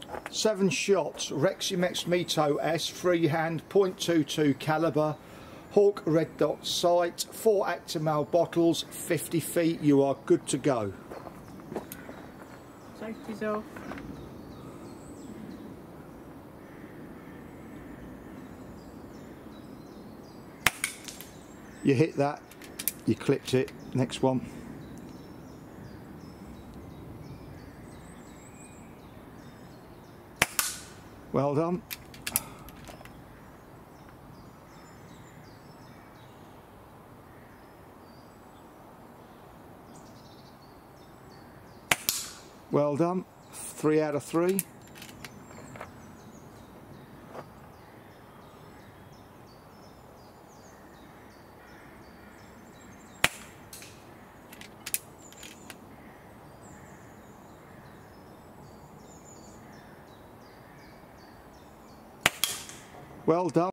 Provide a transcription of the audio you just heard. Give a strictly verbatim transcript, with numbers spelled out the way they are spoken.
Seven shots, Reximex Mito S, freehand, point two two calibre, Hawk red dot sight, four Actimel bottles, fifty feet, you are good to go. Safety's off. You hit that, you clipped it, next one. Well done. Well done. Three out of three. Well done.